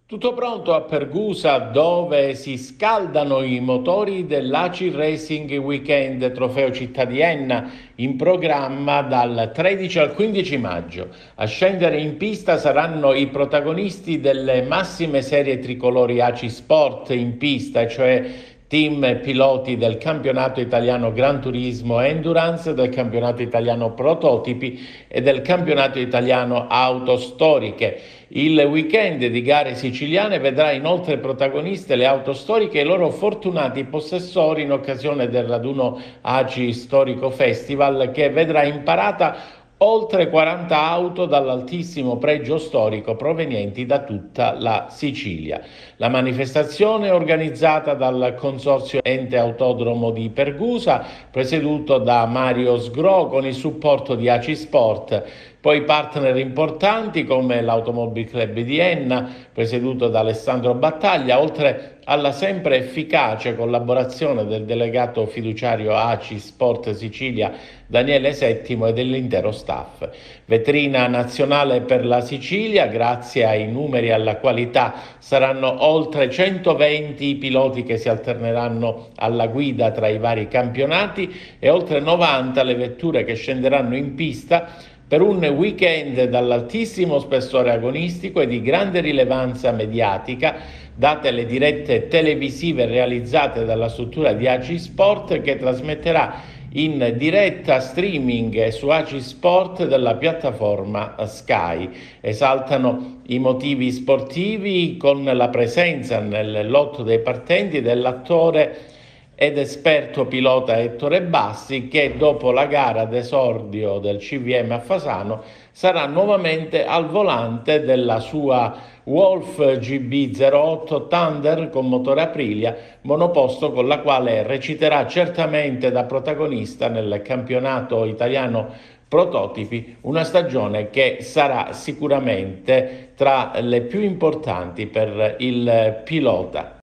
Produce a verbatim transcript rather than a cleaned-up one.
Tutto pronto a Pergusa dove si scaldano i motori dell'A C I Racing Weekend Trofeo Città di Enna in programma dal tredici al quindici maggio. A scendere in pista saranno i protagonisti delle massime serie tricolori A C I Sport in pista, cioè team piloti del campionato italiano Gran Turismo Endurance, del campionato italiano Prototipi e del campionato italiano Auto Storiche. Il weekend di gare siciliane vedrà inoltre protagoniste le auto storiche e i loro fortunati possessori in occasione del raduno A C I Storico Festival, che vedrà in parata oltre quaranta auto dall'altissimo pregio storico provenienti da tutta la Sicilia. La manifestazione è organizzata dal Consorzio Ente Autodromo di Pergusa, presieduto da Mario Sgro, con il supporto di A C I Sport. Poi partner importanti come l'Automobile Club di Enna, presieduto da Alessandro Battaglia, oltre alla sempre efficace collaborazione del delegato fiduciario A C I Sport Sicilia Daniele Settimo e dell'intero staff. Vetrina nazionale per la Sicilia, grazie ai numeri e alla qualità saranno oltre centoventi i piloti che si alterneranno alla guida tra i vari campionati e oltre novanta le vetture che scenderanno in pista per un weekend dall'altissimo spessore agonistico e di grande rilevanza mediatica, date le dirette televisive realizzate dalla struttura di A C I Sport, che trasmetterà in diretta streaming su A C I Sport della piattaforma Sky. Esaltano i motivi sportivi con la presenza nel lotto dei partenti dell'attore ed esperto pilota Ettore Bassi, che dopo la gara d'esordio del C V M a Fasano sarà nuovamente al volante della sua Wolf G B zero otto Thunder con motore Aprilia, monoposto con la quale reciterà certamente da protagonista nel campionato italiano Prototipi, una stagione che sarà sicuramente tra le più importanti per il pilota.